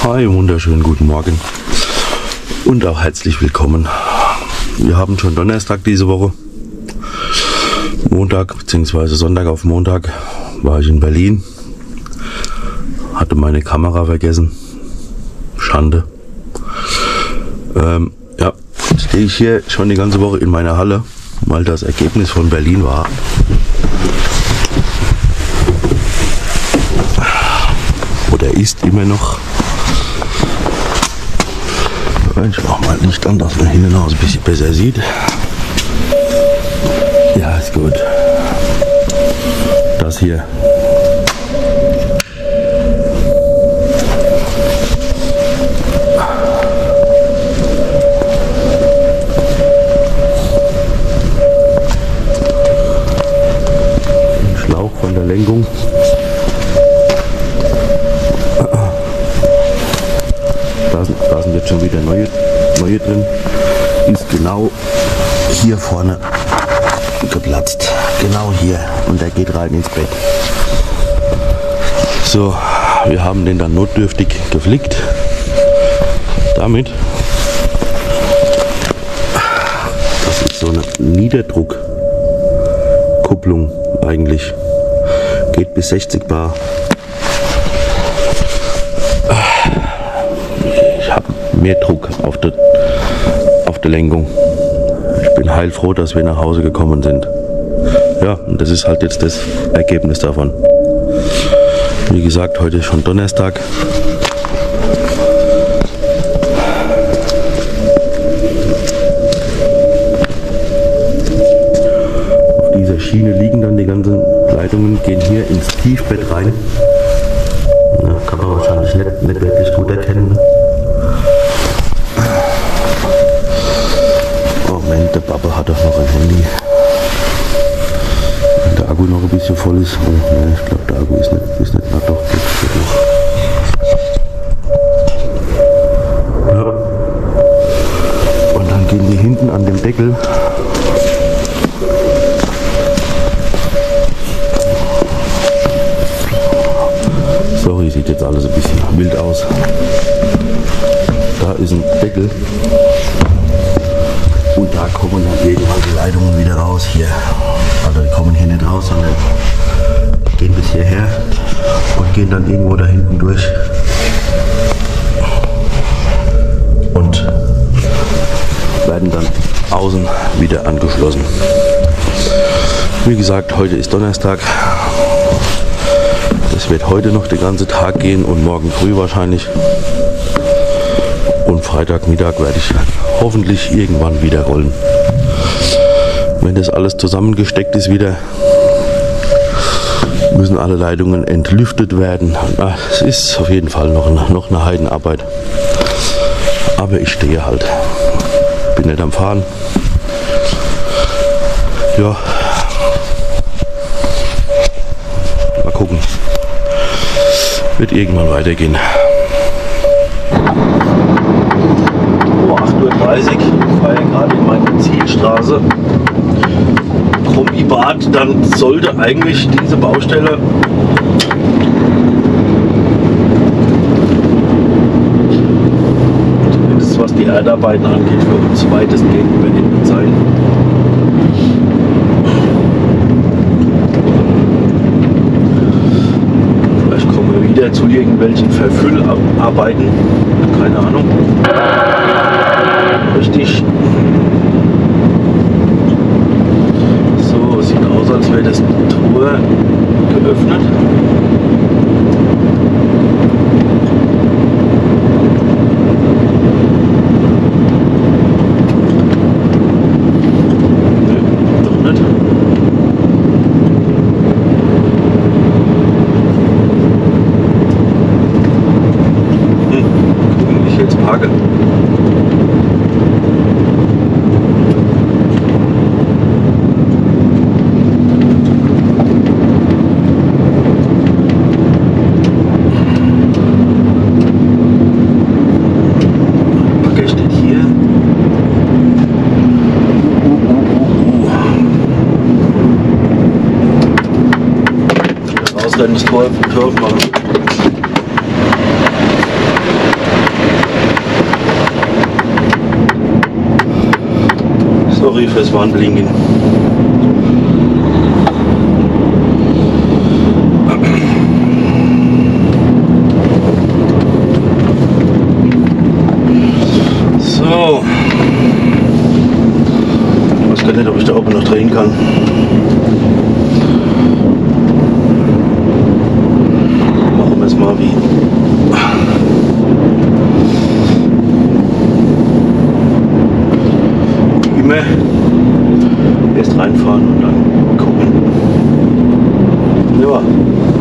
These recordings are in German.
Hi, wunderschönen guten Morgen und auch herzlich willkommen. Wir haben schon Donnerstag diese Woche. Montag bzw. Sonntag auf Montag war ich in Berlin. Hatte meine Kamera vergessen. Schande. Ja, jetzt stehe ich hier schon die ganze Woche in meiner Halle, weil das Ergebnis von Berlin war. Oder ist immer noch. Ich mache mal Licht an, dass man hinten aus ein bisschen besser sieht. Ja, ist gut. Das hier. Ein Schlauch von der Lenkung. Da sind jetzt schon wieder neue drin. Ist genau hier vorne geplatzt. Genau hier. Und der geht rein ins Bett. So, wir haben den dann notdürftig geflickt. Damit. Das ist so eine Niederdruckkupplung eigentlich. Geht bis 60 Bar. Mehr Druck auf der Lenkung. Ich bin heilfroh, dass wir nach Hause gekommen sind. Ja, und das ist halt jetzt das Ergebnis davon. Wie gesagt, heute ist schon Donnerstag. Auf dieser Schiene liegen dann die ganzen Leitungen, gehen hier ins Tiefbett rein. Ja, kann man wahrscheinlich nicht wirklich gut erkennen. Der Papa hat doch noch ein Handy. Wenn der Akku noch ein bisschen voll ist. Oh, ne, ich glaube, der Akku ist nicht. Na doch, geht noch. Ja. Und dann gehen die hinten an dem Deckel. Sorry, sieht jetzt alles ein bisschen wild aus. Da ist ein Deckel. Und da kommen dann irgendwann die Leitungen wieder raus hier. Also die kommen hier nicht raus, sondern gehen bis hierher und gehen dann irgendwo da hinten durch. Und werden dann außen wieder angeschlossen. Wie gesagt, heute ist Donnerstag. Das wird heute noch den ganzen Tag gehen und morgen früh wahrscheinlich. Und Freitagmittag werde ich hoffentlich irgendwann wieder rollen. Wenn das alles zusammengesteckt ist wieder, müssen alle Leitungen entlüftet werden. Es ist auf jeden Fall noch eine Heidenarbeit. Aber ich stehe halt. Bin nicht am Fahren. Ja. Mal gucken. Wird irgendwann weitergehen. 8:30 Uhr, ich fahre gerade in meine Zielstraße. Krummi-Bad, dann sollte eigentlich diese Baustelle zumindest was die Erdarbeiten angeht, für uns weitestgehend beendet sein. Vielleicht kommen wir wieder zu irgendwelchen Verfüllarbeiten, keine Ahnung. Richtig. So, sieht aus, als wäre das Tor geöffnet. Nee, doch nicht. Gucken, wie ich jetzt parke. Das Tor machen. Sorry fürs Warnblinken. So. Ich weiß gar nicht, ob ich da oben noch drehen kann. Machen wir es mal wie. Immer erst reinfahren und dann gucken. Ja.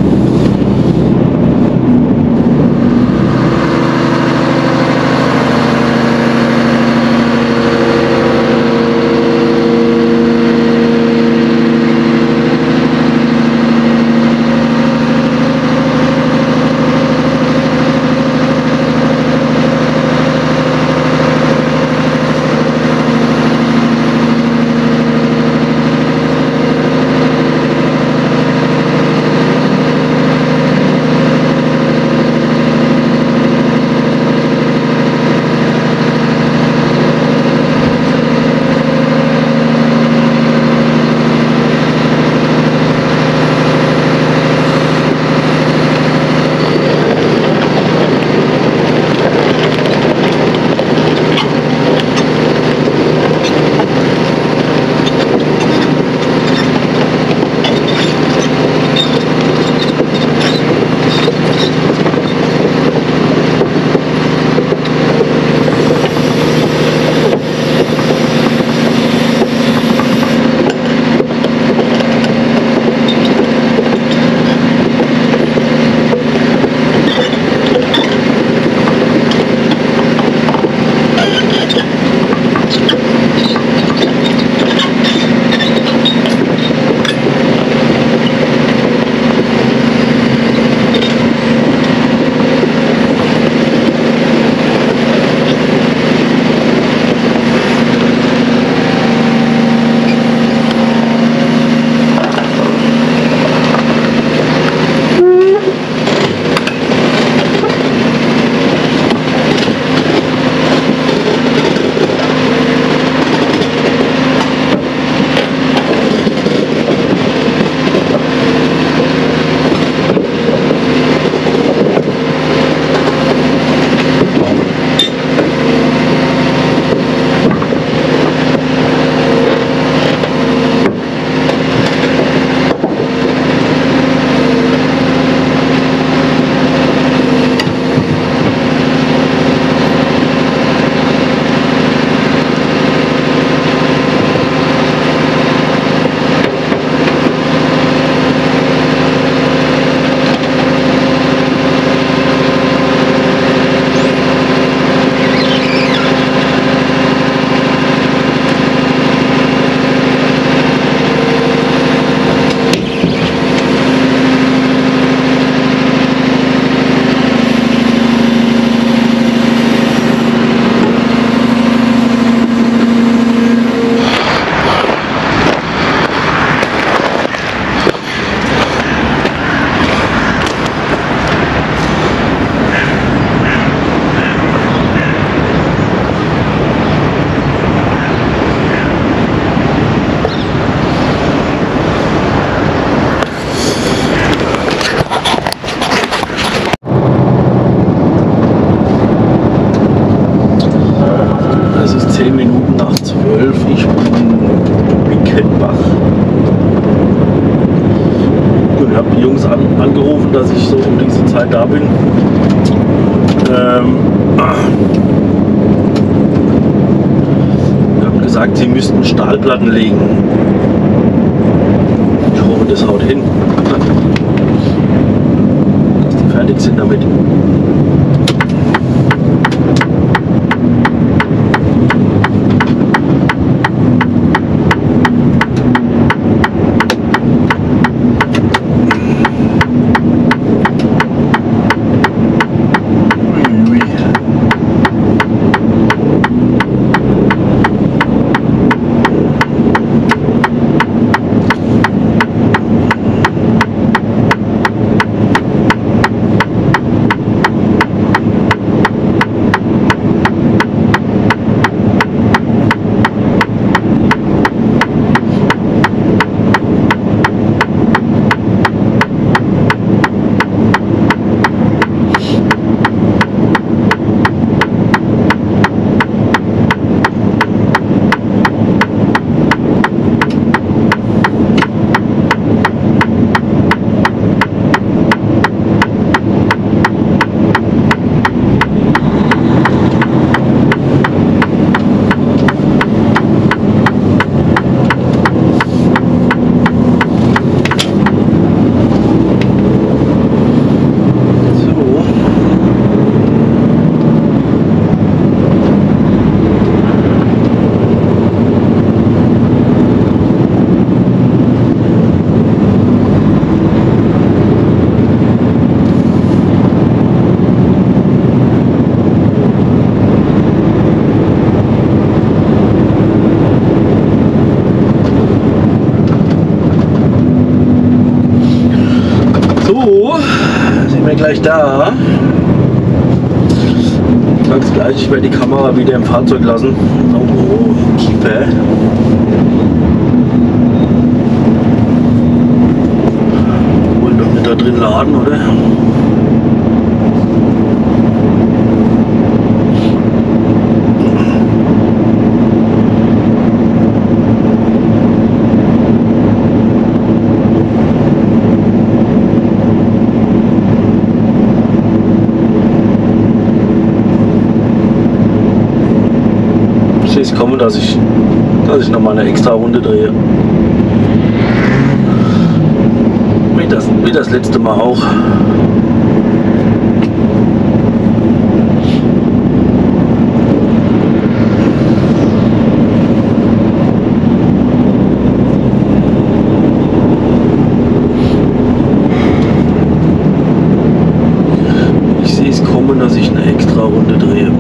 angerufen, dass ich so um diese Zeit da bin. Ich habe gesagt, sie müssten Stahlplatten legen. Ich hoffe, das haut hin, dass die fertig sind damit. gleich da. Sag's gleich, ich werde die Kamera wieder im Fahrzeug lassen. Oh, Keeper. Wollen doch nicht da drin laden, oder? Ich komme, dass ich noch mal eine extra Runde drehe. Wie das letzte Mal auch. Ich sehe es kommen, dass ich eine extra Runde drehe.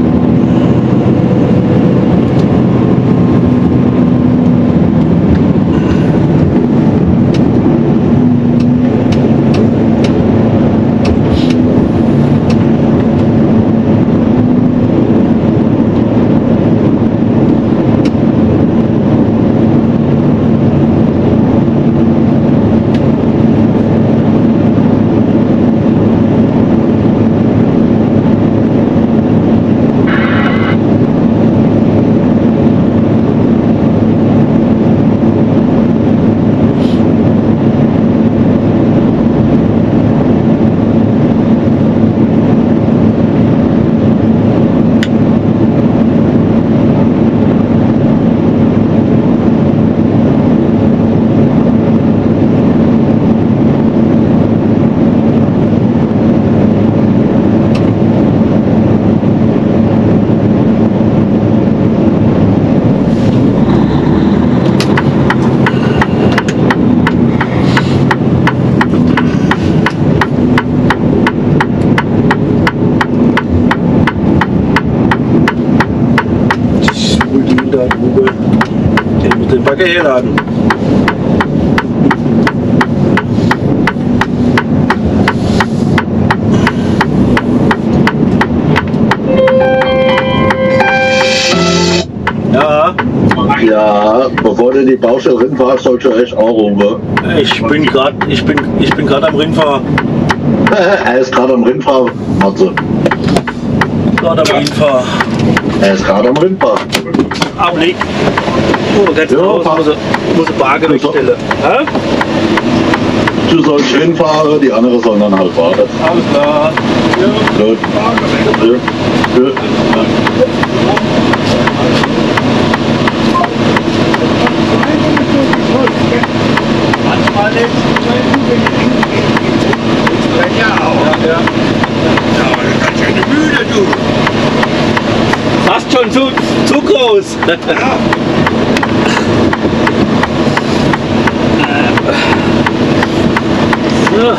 Den Bagger herladen. Ja. Ja, bevor du die Baustelle rinfährst, sollst du echt auch rufen. Ich bin gerade am Rinfahren. Er ist gerade am Rinfahren, Matze. Gerade am Rinfahren. Er ist gerade am Rinfahren. Ableg. Oh, ganz Ja, raus, muss eine Waage wegstellen. Hä? Du sollst hinfahren, die andere sollen dann halt warten. Alles klar. Ja. Gut. Ja. Gut. Manchmal nicht. Ja, auch. Ja. Ja, aber du kannst ja nicht müde, du. Fast schon zu groß. Ja. So.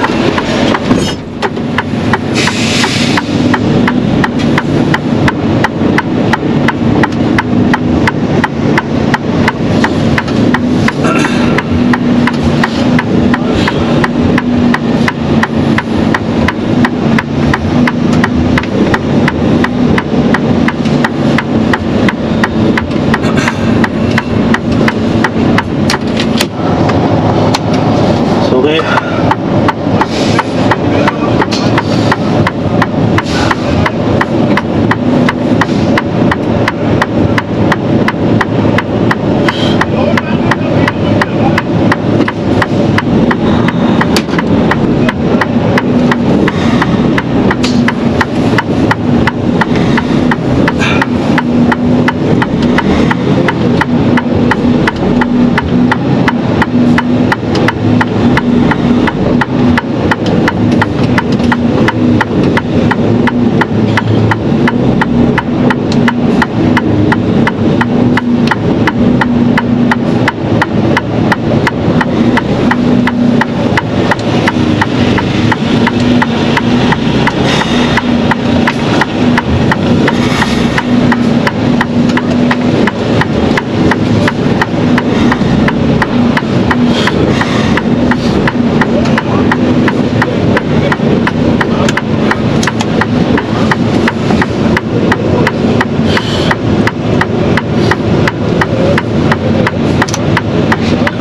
Sorry.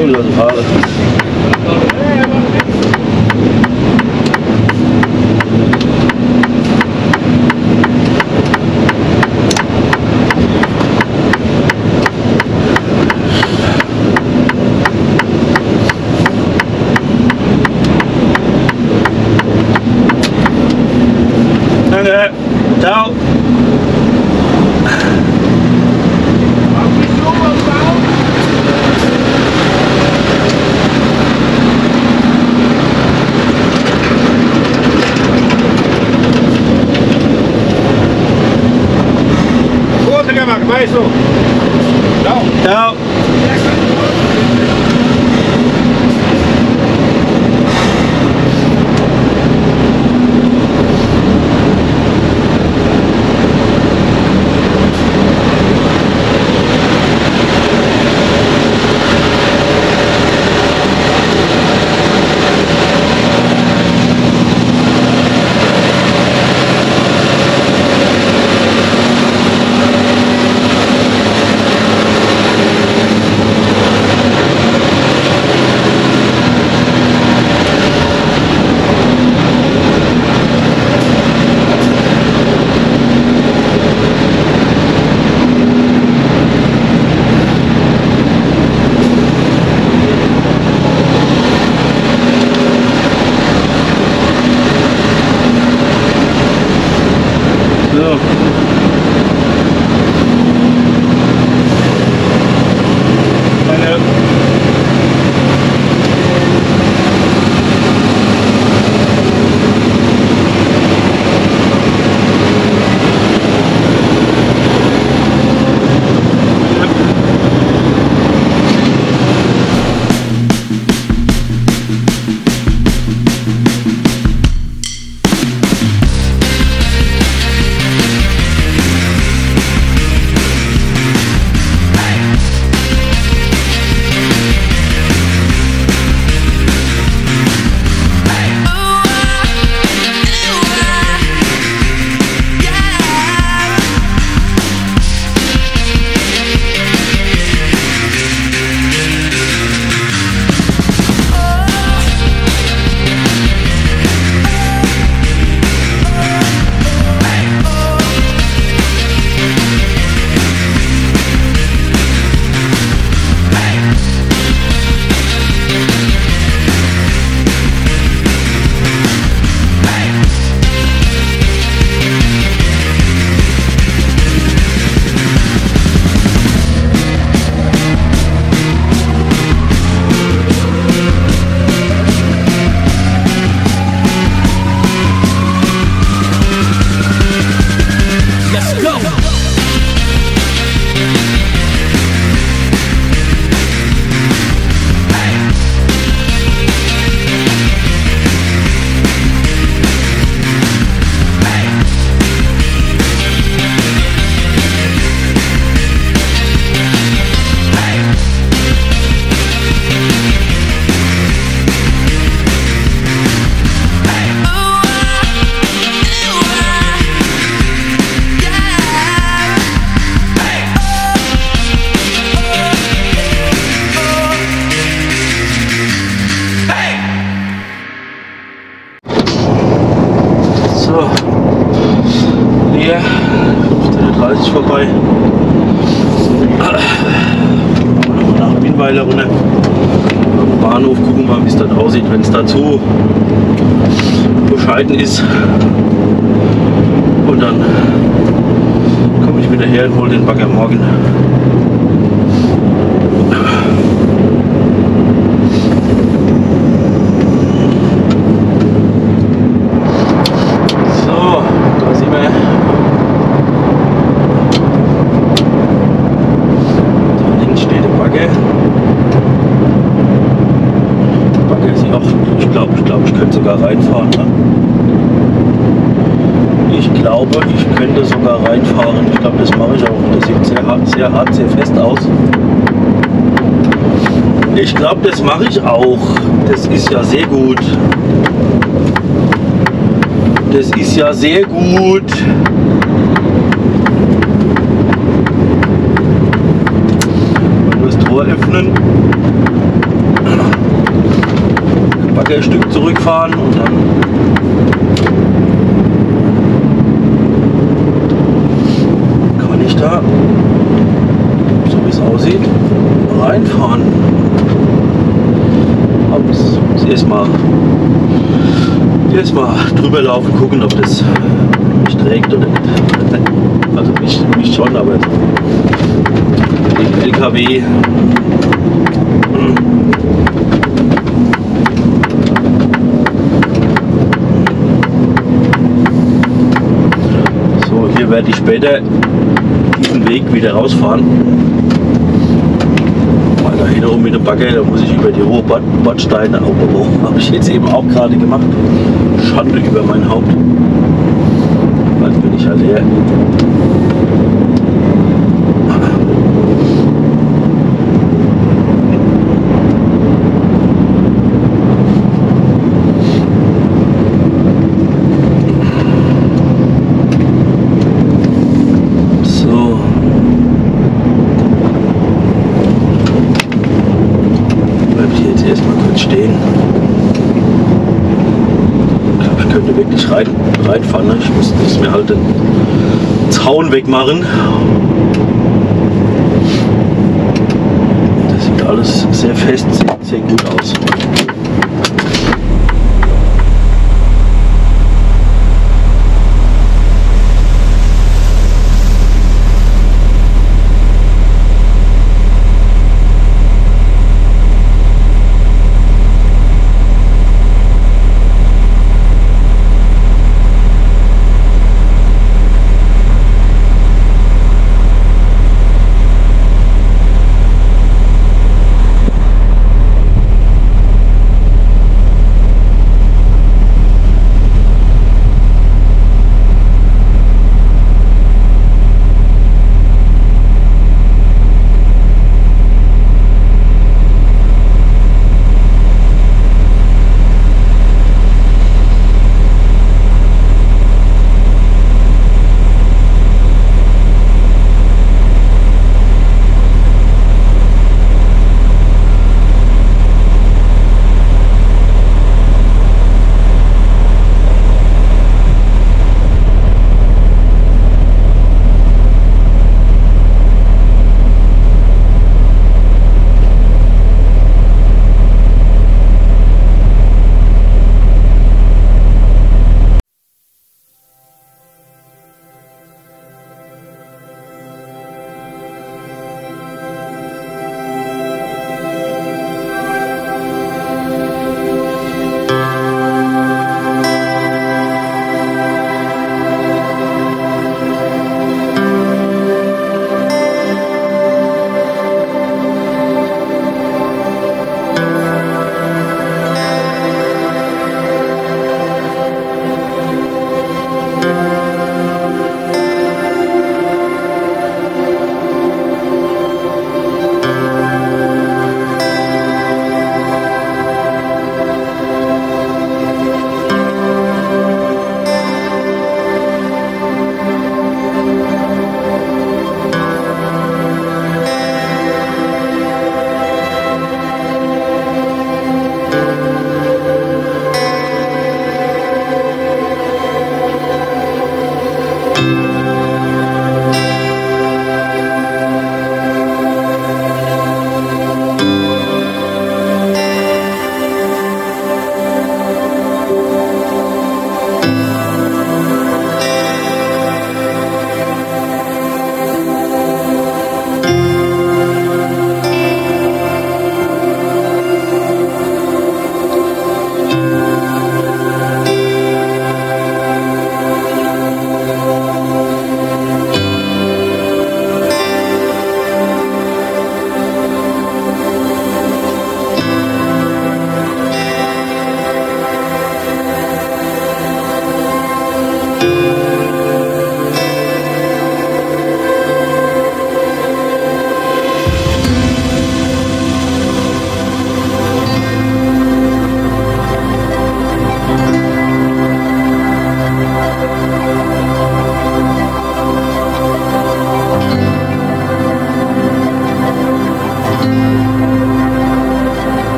Komm, lass ihn fahren. Danke. Ciao. Weißt du? Ciao. Ciao. So. So, leer, 15:30 Uhr vorbei. Nach Wienweiler runter. Am Bahnhof gucken wir mal, wie es dort aussieht, wenn es dazu bescheiden ist. Und dann komme ich wieder her und hole den Bagger morgen. Ich könnte sogar reinfahren. Ne? Ich glaube, ich könnte sogar reinfahren. Ich glaube, das mache ich auch. Das sieht sehr hart, sehr fest aus. Ich glaube, das mache ich auch. Das ist ja sehr gut. Das ist ja sehr gut. Nur das Tor öffnen. Bagger ein Stück zurückfahren und dann kann ich da, so wie es aussieht, reinfahren. Aber erstmal drüber laufen, gucken, ob das mich trägt oder nicht. Also mich schon, aber den LKW so, hier werde ich später diesen Weg wieder rausfahren. Weil da hinten mit dem Bagger, da muss ich über die hohe Bordsteine, habe ich jetzt eben auch gerade gemacht. Schande über mein Haupt. Bald bin ich ja leer. So. Bleibt hier jetzt erstmal kurz stehen. Ich könnte wirklich reinfahren. Ne? Ich muss mir halt den Zaun wegmachen. Das sieht alles sehr fest, sehr gut aus.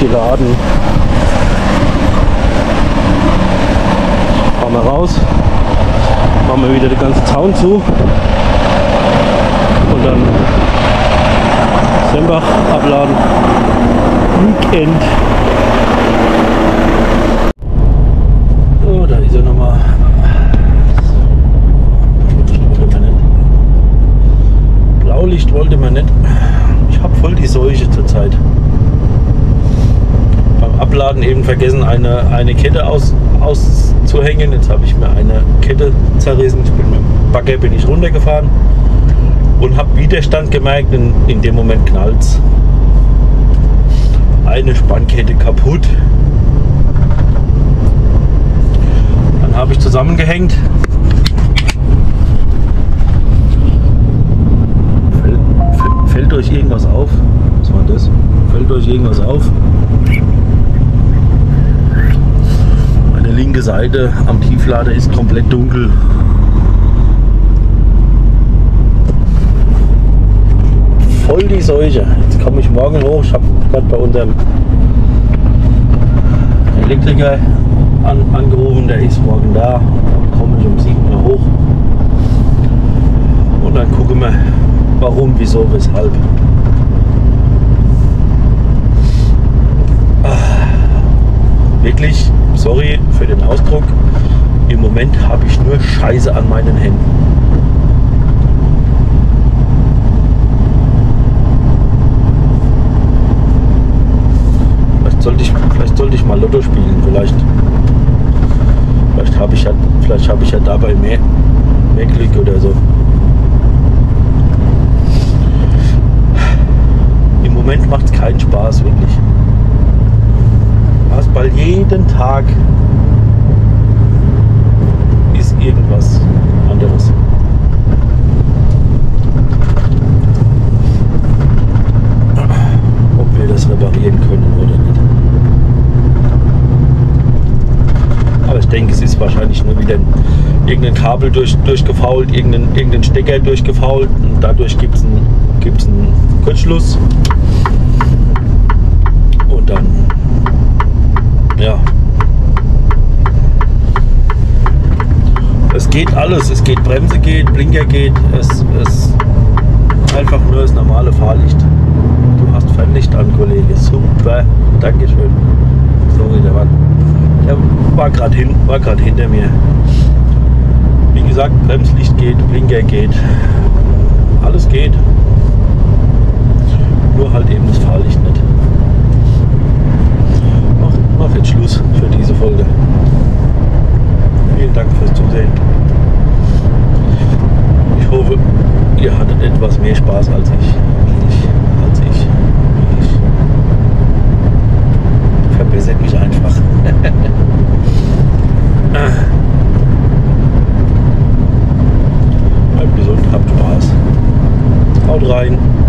geladen. Fahren wir raus, machen wir wieder den ganzen Zaun zu und dann Sembach abladen. Weekend. So, da ist er nochmal. Blaulicht wollte man nicht. Ich habe voll die Seuche zurzeit. Beim Abladen eben vergessen, eine Kette auszuhängen. Jetzt habe ich mir eine Kette zerrissen. Ich bin mit dem Bagger runtergefahren und habe Widerstand gemerkt. In dem Moment knallt's. Eine Spannkette kaputt. Dann habe ich zusammengehängt. Fällt euch irgendwas auf? Was war das? Fällt euch irgendwas auf? Meine linke Seite am Tieflader ist komplett dunkel. Voll die Seuche. Jetzt komme ich morgen hoch. Ich habe gerade bei unserem Elektriker angerufen, der ist morgen da. Dann komme ich um 7 Uhr hoch. Und dann gucken wir, warum, wieso, weshalb. Wirklich, sorry für den Ausdruck, im Moment habe ich nur Scheiße an meinen Händen. Vielleicht sollte ich mal Lotto spielen, vielleicht habe ich ja dabei mehr Glück oder so. Im Moment macht es keinen Spaß, wirklich. Weil jeden Tag ist irgendwas anderes. Ob wir das reparieren können oder nicht. Aber ich denke, es ist wahrscheinlich nur wieder irgendein Kabel durchgefault, irgendein Stecker durchgefault und dadurch gibt es einen Kurzschluss. Und dann, ja. Es geht alles, es geht Bremse geht, Blinker geht, es einfach nur das normale Fahrlicht. Du hast Fernlicht an, Kollege, super, dankeschön. Sorry, der war gerade hinter mir. Wie gesagt, Bremslicht geht, Blinker geht, alles geht. Nur halt eben das Fahrlicht nicht. Mach jetzt Schluss für diese Folge. Vielen Dank fürs Zusehen. Ich hoffe, ihr hattet etwas mehr Spaß als ich. Verbessert mich einfach. Bleibt gesund, habt Spaß. Haut rein.